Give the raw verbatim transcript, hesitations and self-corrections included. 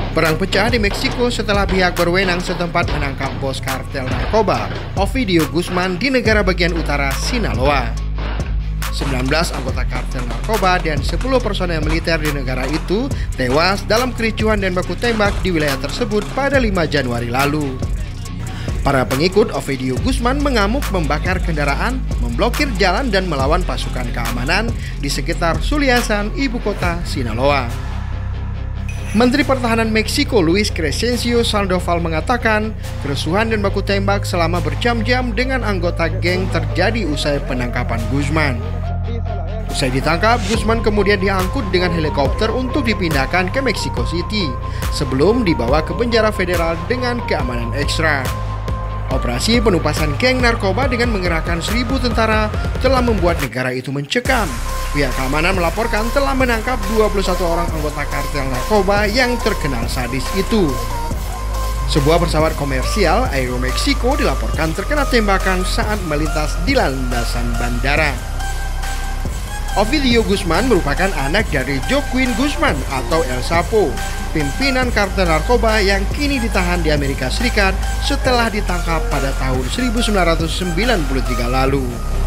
Perang pecah di Meksiko setelah pihak berwenang setempat menangkap bos kartel narkoba, Ovidio Guzman, di negara bagian utara Sinaloa. sembilan belas anggota kartel narkoba dan sepuluh personel militer di negara itu tewas dalam kericuhan dan baku tembak di wilayah tersebut pada lima Januari lalu. Para pengikut Ovidio Guzman mengamuk, membakar kendaraan, memblokir jalan dan melawan pasukan keamanan di sekitar Suliasan, ibu kota Sinaloa. Menteri Pertahanan Meksiko Luis Crescencio Sandoval mengatakan kerusuhan dan baku tembak selama berjam-jam dengan anggota geng terjadi usai penangkapan Guzman. Usai ditangkap, Guzman kemudian diangkut dengan helikopter untuk dipindahkan ke Mexico City sebelum dibawa ke penjara federal dengan keamanan ekstra. Operasi penumpasan geng narkoba dengan mengerahkan seribu tentara telah membuat negara itu mencekam. Pihak keamanan melaporkan telah menangkap dua puluh satu orang anggota kartel narkoba yang terkenal sadis itu. Sebuah pesawat komersial Aeromexico dilaporkan terkena tembakan saat melintas di landasan bandara. Ovidio Guzman merupakan anak dari Joaquin Guzman atau El Chapo, pimpinan kartel narkoba yang kini ditahan di Amerika Serikat setelah ditangkap pada tahun seribu sembilan ratus sembilan puluh tiga lalu.